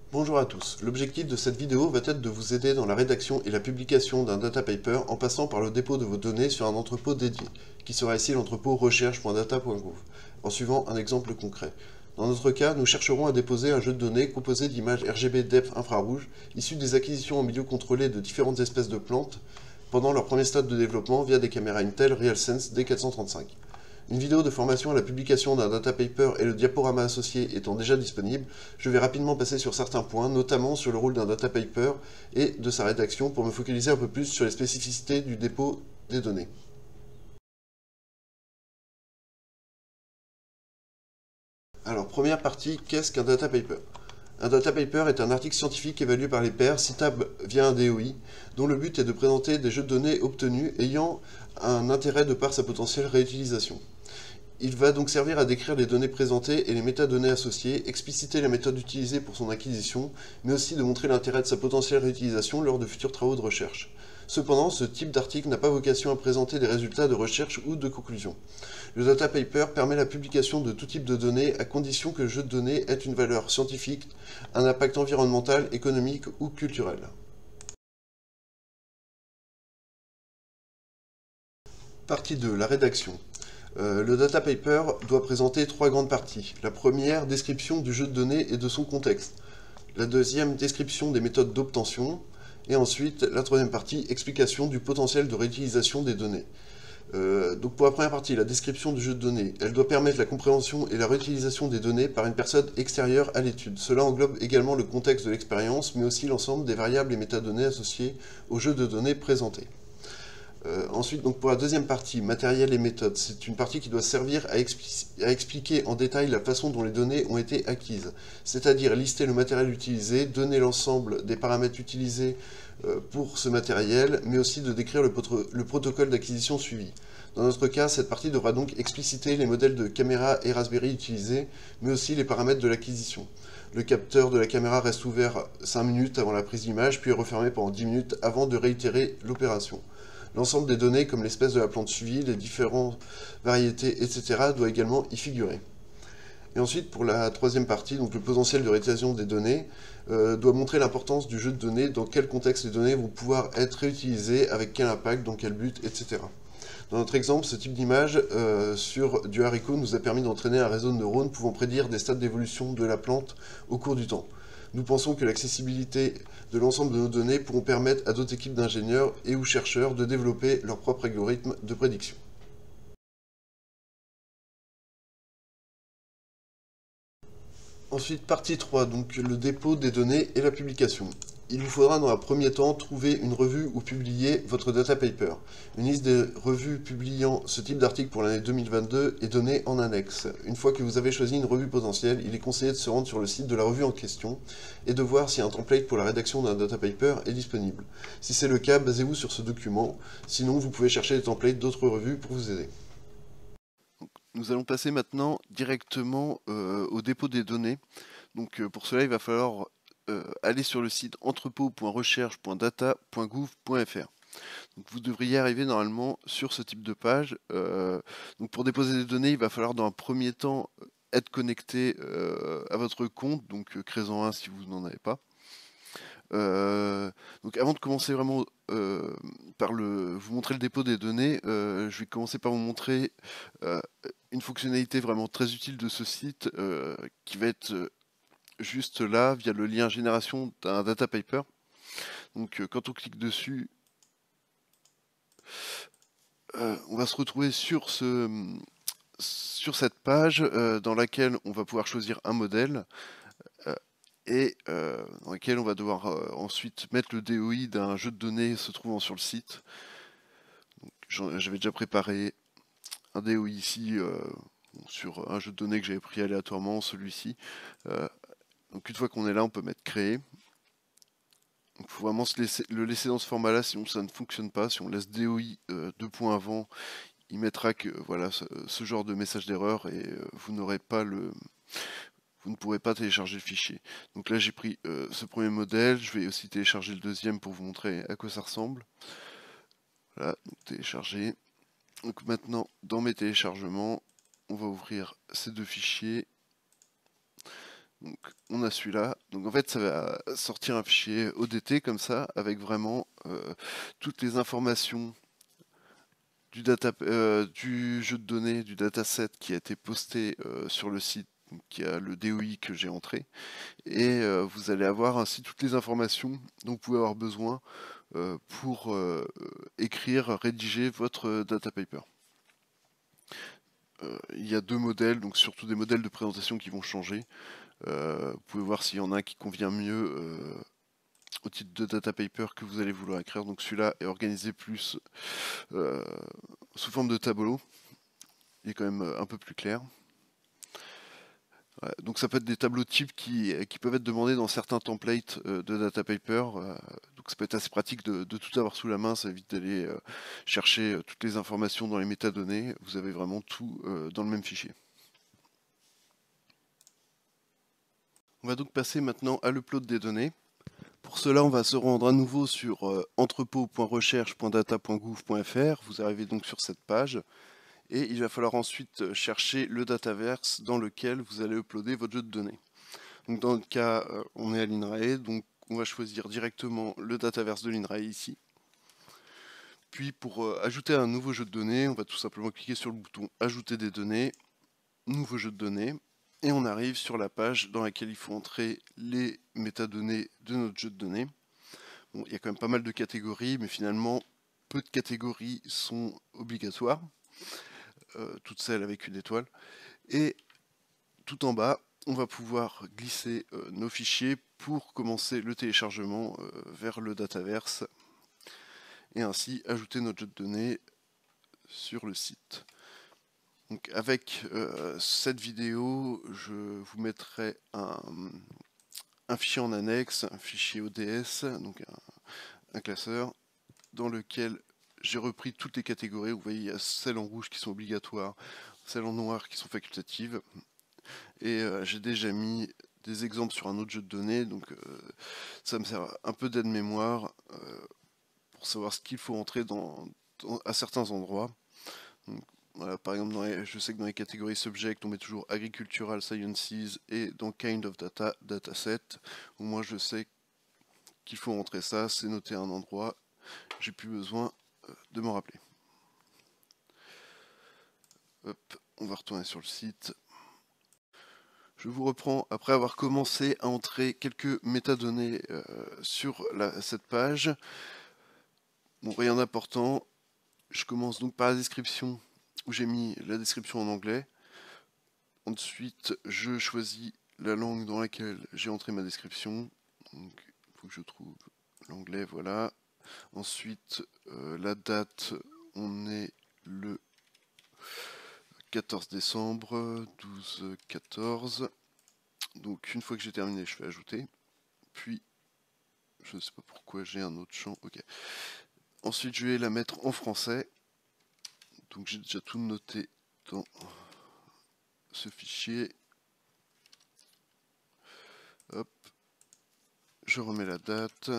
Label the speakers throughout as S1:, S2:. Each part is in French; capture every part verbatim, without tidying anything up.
S1: Bonjour à tous, l'objectif de cette vidéo va être de vous aider dans la rédaction et la publication d'un data paper en passant par le dépôt de vos données sur un entrepôt dédié, qui sera ici l'entrepôt recherche point data point gouv, en suivant un exemple concret. Dans notre cas, nous chercherons à déposer un jeu de données composé d'images R G B depth infrarouge issues des acquisitions en milieu contrôlé de différentes espèces de plantes pendant leur premier stade de développement via des caméras Intel RealSense D quatre cent trente-cinq. Une vidéo de formation à la publication d'un data paper et le diaporama associé étant déjà disponible, je vais rapidement passer sur certains points, notamment sur le rôle d'un data paper et de sa rédaction pour me focaliser un peu plus sur les spécificités du dépôt des données. Alors, première partie, qu'est-ce qu'un data paper? Un data paper est un article scientifique évalué par les pairs, citable via un D O I, dont le but est de présenter des jeux de données obtenus ayant un intérêt de par sa potentielle réutilisation. Il va donc servir à décrire les données présentées et les métadonnées associées, expliciter la méthode utilisée pour son acquisition, mais aussi de montrer l'intérêt de sa potentielle réutilisation lors de futurs travaux de recherche. Cependant, ce type d'article n'a pas vocation à présenter des résultats de recherche ou de conclusion. Le data paper permet la publication de tout type de données à condition que le jeu de données ait une valeur scientifique, un impact environnemental, économique ou culturel. Partie deux, la rédaction. Euh, le data paper doit présenter trois grandes parties. La première, description du jeu de données et de son contexte. La deuxième, description des méthodes d'obtention. Et ensuite, la troisième partie, explication du potentiel de réutilisation des données. Euh, donc pour la première partie, la description du jeu de données, elle doit permettre la compréhension et la réutilisation des données par une personne extérieure à l'étude. Cela englobe également le contexte de l'expérience, mais aussi l'ensemble des variables et métadonnées associées au jeu de données présenté. Euh, ensuite, donc pour la deuxième partie, matériel et méthode, c'est une partie qui doit servir à, expli à expliquer en détail la façon dont les données ont été acquises, c'est-à-dire lister le matériel utilisé, donner l'ensemble des paramètres utilisés euh, pour ce matériel, mais aussi de décrire le, le protocole d'acquisition suivi. Dans notre cas, cette partie devra donc expliciter les modèles de caméra et Raspberry utilisés, mais aussi les paramètres de l'acquisition. Le capteur de la caméra reste ouvert cinq minutes avant la prise d'image, puis est refermé pendant dix minutes avant de réitérer l'opération. L'ensemble des données, comme l'espèce de la plante suivie, les différentes variétés, et cetera, doit également y figurer. Et ensuite, pour la troisième partie, donc le potentiel de réutilisation des données, euh, doit montrer l'importance du jeu de données, dans quel contexte les données vont pouvoir être réutilisées, avec quel impact, dans quel but, et cetera. Dans notre exemple, ce type d'image euh, sur du haricot nous a permis d'entraîner un réseau de neurones pouvant prédire des stades d'évolution de la plante au cours du temps. Nous pensons que l'accessibilité de l'ensemble de nos données pourront permettre à d'autres équipes d'ingénieurs et ou chercheurs de développer leur propre algorithme de prédiction. Ensuite, partie trois, donc le dépôt des données et la publication. Il vous faudra dans un premier temps trouver une revue où publier votre data paper. Une liste des revues publiant ce type d'article pour l'année deux mille vingt-deux est donnée en annexe. Une fois que vous avez choisi une revue potentielle, il est conseillé de se rendre sur le site de la revue en question et de voir si un template pour la rédaction d'un data paper est disponible. Si c'est le cas, basez-vous sur ce document. Sinon, vous pouvez chercher les templates d'autres revues pour vous aider. Nous allons passer maintenant directement euh, au dépôt des données. Donc euh, pour cela, il va falloir euh, aller sur le site entrepôt point recherche point data point gouv point f r. Donc vous devriez arriver normalement sur ce type de page. Euh, donc pour déposer des données, il va falloir dans un premier temps être connecté euh, à votre compte, donc euh, créez-en un si vous n'en avez pas. Euh, donc avant de commencer vraiment euh, par le, vous montrer le dépôt des données, euh, je vais commencer par vous montrer euh, une fonctionnalité vraiment très utile de ce site euh, qui va être euh, juste là via le lien génération d'un data paper. Donc euh, quand on clique dessus, euh, on va se retrouver sur, ce, sur cette page euh, dans laquelle on va pouvoir choisir un modèle. Euh, et euh, dans lequel on va devoir euh, ensuite mettre le D O I d'un jeu de données se trouvant sur le site. J'avais déjà préparé un D O I ici euh, sur un jeu de données que j'avais pris aléatoirement, celui-ci. Euh, donc une fois qu'on est là, on peut mettre créer. Il faut vraiment se laisser, le laisser dans ce format-là, sinon ça ne fonctionne pas. Si on laisse D O I euh, deux points avant, il mettra que voilà ce, ce genre de message d'erreur et euh, vous n'aurez pas le vous ne pourrez pas télécharger le fichier. Donc là j'ai pris euh, ce premier modèle, je vais aussi télécharger le deuxième pour vous montrer à quoi ça ressemble. Voilà, donc télécharger. Donc maintenant dans mes téléchargements, on va ouvrir ces deux fichiers. Donc on a celui-là. Donc en fait ça va sortir un fichier O D T comme ça, avec vraiment euh, toutes les informations du, data, euh, du jeu de données, du dataset qui a été posté euh, sur le site, qui a le D O I que j'ai entré. Et euh, vous allez avoir ainsi toutes les informations dont vous pouvez avoir besoin euh, pour euh, écrire, rédiger votre data paper. Euh, il y a deux modèles, donc surtout des modèles de présentation qui vont changer. Euh, vous pouvez voir s'il y en a un qui convient mieux euh, au type de data paper que vous allez vouloir écrire. Donc celui-là est organisé plus euh, sous forme de tableau. Il est quand même un peu plus clair. Ouais, donc ça peut être des tableaux types qui, qui peuvent être demandés dans certains templates euh, de data paper. Euh, donc ça peut être assez pratique de, de tout avoir sous la main. Ça évite d'aller euh, chercher euh, toutes les informations dans les métadonnées. Vous avez vraiment tout euh, dans le même fichier. On va donc passer maintenant à l'upload des données. Pour cela, on va se rendre à nouveau sur euh, entrepôt point recherche point data point gouv point fr. Vous arrivez donc sur cette page. Et il va falloir ensuite chercher le dataverse dans lequel vous allez uploader votre jeu de données. Donc dans le cas, euh, on est à l'INRAE, donc on va choisir directement le dataverse de l'INRAE ici. Puis pour euh, ajouter un nouveau jeu de données, on va tout simplement cliquer sur le bouton Ajouter des données, Nouveau jeu de données, et on arrive sur la page dans laquelle il faut entrer les métadonnées de notre jeu de données. Bon, il y a quand même pas mal de catégories, mais finalement, peu de catégories sont obligatoires. Euh, toutes celles avec une étoile. Et tout en bas, on va pouvoir glisser euh, nos fichiers pour commencer le téléchargement euh, vers le dataverse et ainsi ajouter notre jeu de données sur le site. Donc avec euh, cette vidéo, je vous mettrai un, un fichier en annexe, un fichier O D S, donc un, un classeur, dans lequel j'ai repris toutes les catégories. Vous voyez, il y a celles en rouge qui sont obligatoires, celles en noir qui sont facultatives. Et euh, j'ai déjà mis des exemples sur un autre jeu de données, donc euh, ça me sert un peu d'aide-mémoire euh, pour savoir ce qu'il faut entrer dans, dans, à certains endroits. Donc, voilà, par exemple, dans les, je sais que dans les catégories subject, on met toujours agricultural sciences et dans kind of data, dataset. Au moins, je sais qu'il faut entrer ça, c'est noté à un endroit, j'ai plus besoin euh, de m'en rappeler. Hop, on va retourner sur le site. Je vous reprends après avoir commencé à entrer quelques métadonnées euh, sur la, cette page. Bon, rien d'important. Je commence donc par la description où j'ai mis la description en anglais. Ensuite, je choisis la langue dans laquelle j'ai entré ma description. Donc, il faut que je trouve l'anglais, voilà. Ensuite, euh, la date, on est le quatorze décembre, douze quatorze. Donc, une fois que j'ai terminé, je fais ajouter. Puis, je ne sais pas pourquoi j'ai un autre champ. Ok. Ensuite, je vais la mettre en français. Donc, j'ai déjà tout noté dans ce fichier. Hop. Je remets la date.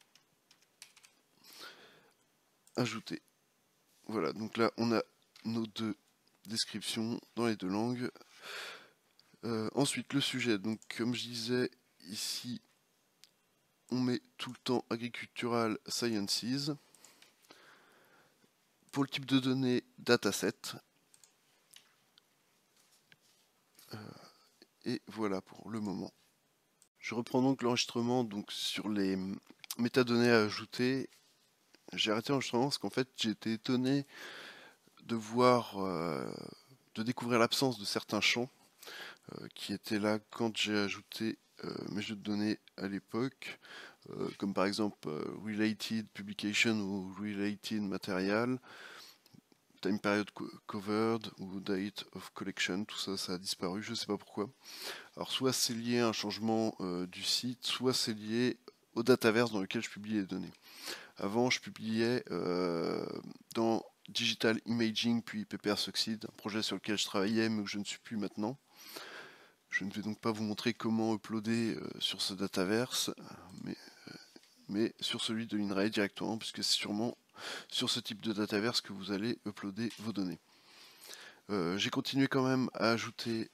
S1: Ajouter. Voilà, donc là, on a nos deux descriptions dans les deux langues. Euh, ensuite, le sujet. Donc, comme je disais, ici, on met tout le temps Agricultural Sciences. Pour le type de données, dataset. Euh, et voilà pour le moment. Je reprends donc l'enregistrement donc sur les métadonnées à ajouter. J'ai arrêté l'enregistrement parce qu'en fait j'ai été étonné de voir, euh, de découvrir l'absence de certains champs euh, qui étaient là quand j'ai ajouté euh, mes jeux de données à l'époque, euh, comme par exemple euh, Related Publication ou Related Material, Time Period Covered ou Date of Collection, tout ça, ça a disparu, je ne sais pas pourquoi. Alors soit c'est lié à un changement euh, du site, soit c'est lié au dataverse dans lequel je publie les données. Avant, je publiais euh, dans Digital Imaging puis P P R Succeed, un projet sur lequel je travaillais mais où je ne suis plus maintenant. Je ne vais donc pas vous montrer comment uploader euh, sur ce dataverse, mais, euh, mais sur celui de l'INRAE directement, puisque c'est sûrement sur ce type de dataverse que vous allez uploader vos données. Euh, J'ai continué quand même à ajouter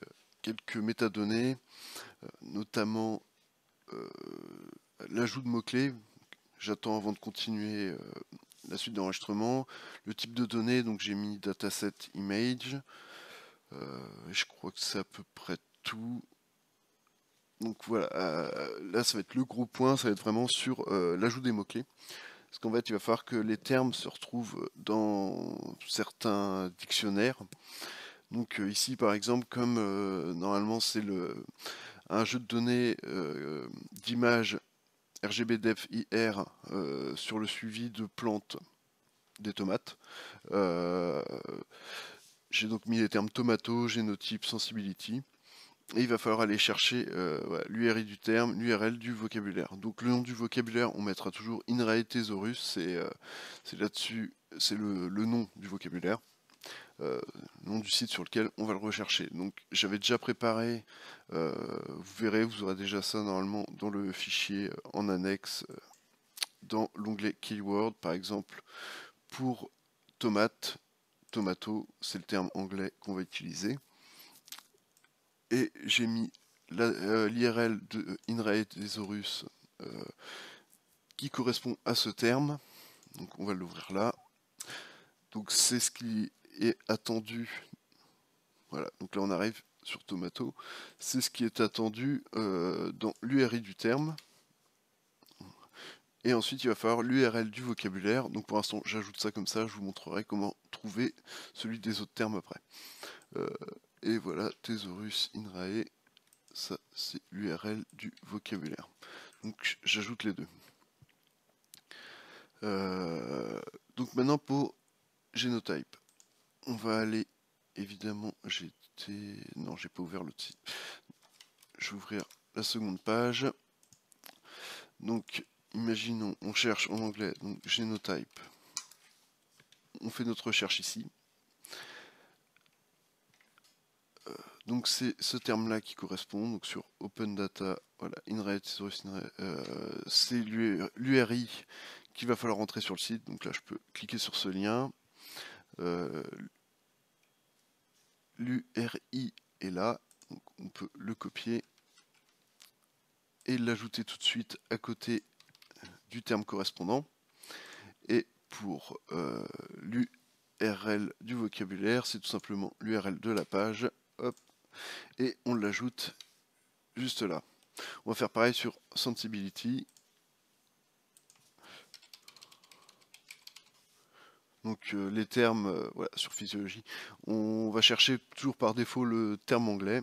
S1: quelques métadonnées, euh, notamment euh, l'ajout de mots-clés. J'attends avant de continuer euh, la suite d'enregistrement. Le type de données, donc j'ai mis dataset image. Euh, je crois que c'est à peu près tout. Donc voilà, euh, là ça va être le gros point, ça va être vraiment sur euh, l'ajout des mots-clés. Parce qu'en fait, il va falloir que les termes se retrouvent dans certains dictionnaires. Donc euh, ici, par exemple, comme euh, normalement c'est le un jeu de données euh, d'images R G B def I R euh, sur le suivi de plantes des tomates, euh, j'ai donc mis les termes tomato, génotype, sensibility. Et il va falloir aller chercher euh, voilà, l'U R I du terme, l'U R L du vocabulaire. Donc le nom du vocabulaire, on mettra toujours INRAE Thesaurus, c'est euh, là-dessus, c'est le, le nom du vocabulaire, euh, le nom du site sur lequel on va le rechercher. Donc j'avais déjà préparé, euh, vous verrez, vous aurez déjà ça normalement dans le fichier euh, en annexe, euh, dans l'onglet Keyword, par exemple, pour tomate, tomato, c'est le terme anglais qu'on va utiliser. Et j'ai mis euh, l'I R L de euh, INRAE Thesaurus euh, qui correspond à ce terme. Donc on va l'ouvrir là. Donc c'est ce qui est attendu. Voilà, donc là on arrive sur Tomato. C'est ce qui est attendu euh, dans l'U R I du terme. Et ensuite il va falloir l'U R L du vocabulaire. Donc pour l'instant j'ajoute ça comme ça, je vous montrerai comment trouver celui des autres termes après. Euh, et voilà, Thesaurus INRAE. Ça, c'est l'U R L du vocabulaire. Donc, j'ajoute les deux. Euh, donc, maintenant, pour Genotype. On va aller, évidemment, j'étais... Non, j'ai pas ouvert l'autre site. Je vais ouvrir la seconde page. Donc, imaginons, on cherche en anglais, donc Genotype. On fait notre recherche ici. Donc c'est ce terme-là qui correspond, donc sur Open Data, voilà, INRAE, euh, c'est l'U R I qu'il va falloir entrer sur le site. Donc là je peux cliquer sur ce lien. Euh, L'U R I est là, donc on peut le copier et l'ajouter tout de suite à côté du terme correspondant. Et pour euh, l'U R L du vocabulaire, c'est tout simplement l'U R L de la page. Hop, et on l'ajoute juste là. On va faire pareil sur Sensibility. Donc euh, les termes, euh, voilà, sur physiologie, on va chercher toujours par défaut le terme anglais.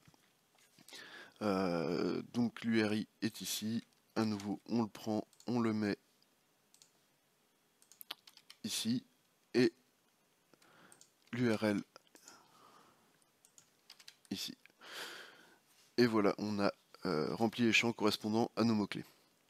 S1: Euh, donc l'U R I est ici. À nouveau, on le prend, on le met ici. Et l'U R L ici. Et voilà, on a euh, rempli les champs correspondant à nos mots-clés.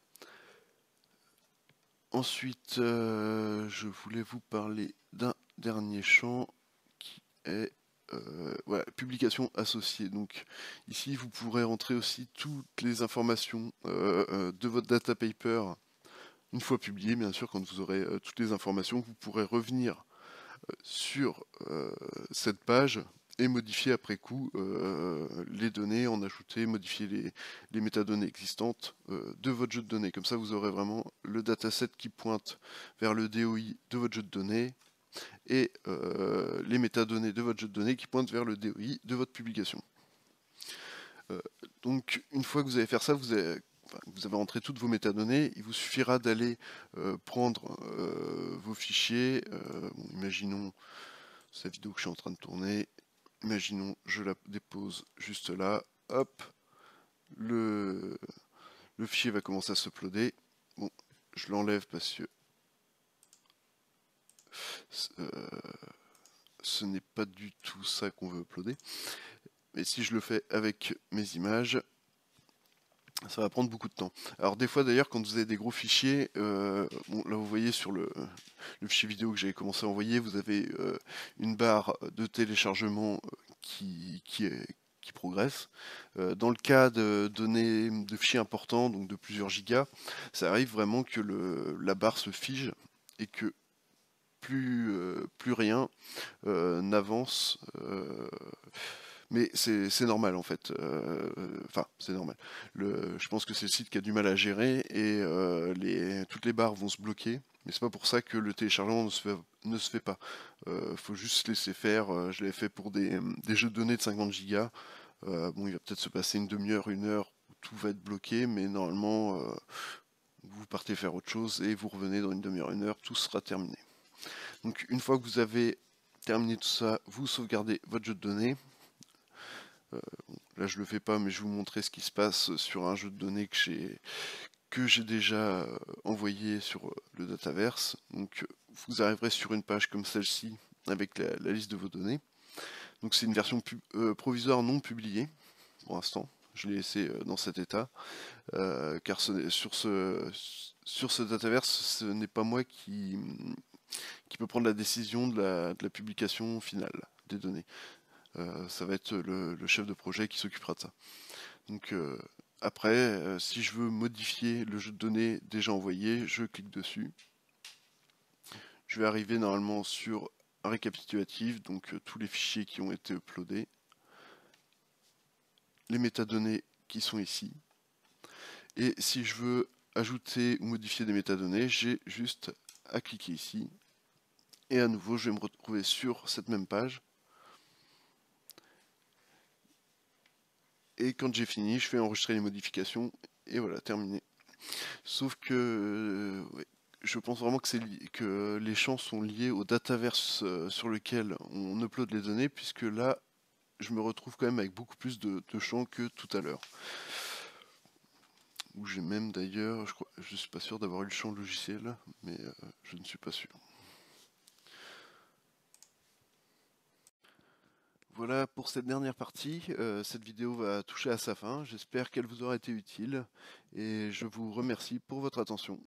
S1: Ensuite, euh, je voulais vous parler d'un dernier champ qui est euh, voilà, publication associée. Donc ici, vous pourrez rentrer aussi toutes les informations euh, euh, de votre data paper une fois publié. Bien sûr, quand vous aurez euh, toutes les informations, vous pourrez revenir euh, sur euh, cette page et modifier après coup euh, les données, en ajouter, modifier les, les métadonnées existantes euh, de votre jeu de données. Comme ça, vous aurez vraiment le dataset qui pointe vers le D O I de votre jeu de données et euh, les métadonnées de votre jeu de données qui pointent vers le D O I de votre publication. Euh, donc, une fois que vous allez faire ça, vous avez, enfin, vous avez rentré toutes vos métadonnées, il vous suffira d'aller euh, prendre euh, vos fichiers. Euh, bon, imaginons cette vidéo que je suis en train de tourner. Imaginons, je la dépose juste là, hop, le, le fichier va commencer à s'uploader. Bon, je l'enlève parce que euh, ce n'est pas du tout ça qu'on veut uploader. Mais si je le fais avec mes images, ça va prendre beaucoup de temps. Alors des fois d'ailleurs, quand vous avez des gros fichiers, euh, bon, là vous voyez sur le, le fichier vidéo que j'avais commencé à envoyer, vous avez euh, une barre de téléchargement qui, qui, est, qui progresse. Euh, dans le cas de données de fichiers importants, donc de plusieurs gigas, ça arrive vraiment que le, la barre se fige et que plus, euh, plus rien euh, n'avance. Euh, Mais c'est c'est normal en fait. Euh, Enfin, c'est normal. Le, je pense que c'est le site qui a du mal à gérer et euh, les, toutes les barres vont se bloquer. Mais c'est pas pour ça que le téléchargement ne se fait, ne se fait pas. Euh, faut juste laisser faire. Euh, je l'ai fait pour des, des jeux de données de cinquante gigas. Euh, bon, il va peut-être se passer une demi-heure, une heure où tout va être bloqué, mais normalement, euh, vous partez faire autre chose et vous revenez dans une demi-heure, une heure, tout sera terminé. Donc une fois que vous avez terminé tout ça, vous sauvegardez votre jeu de données. Euh, là je le fais pas, mais je vais vous montrer ce qui se passe sur un jeu de données que j'ai que j'ai déjà euh, envoyé sur euh, le Dataverse. Donc vous arriverez sur une page comme celle-ci avec la, la liste de vos données. Donc c'est une version euh, provisoire non publiée pour l'instant. Je l'ai laissé euh, dans cet état, euh, car ce, sur ce sur ce Dataverse, ce n'est pas moi qui qui peut prendre la décision de la, de la publication finale des données. Euh, ça va être le, le chef de projet qui s'occupera de ça. Donc euh, après, euh, si je veux modifier le jeu de données déjà envoyé, je clique dessus. Je vais arriver normalement sur un récapitulatif, donc euh, tous les fichiers qui ont été uploadés, les métadonnées qui sont ici. Et si je veux ajouter ou modifier des métadonnées, j'ai juste à cliquer ici. Et à nouveau, je vais me retrouver sur cette même page. Et quand j'ai fini, je fais enregistrer les modifications, et voilà, terminé. Sauf que euh, ouais, je pense vraiment que, c'est que les champs sont liés au dataverse euh, sur lequel on upload les données, puisque là, je me retrouve quand même avec beaucoup plus de, de champs que tout à l'heure. Où j'ai même d'ailleurs, je crois, je suis pas sûr d'avoir eu le champ logiciel, mais euh, je ne suis pas sûr. Voilà pour cette dernière partie, euh, cette vidéo va toucher à sa fin, j'espère qu'elle vous aura été utile et je vous remercie pour votre attention.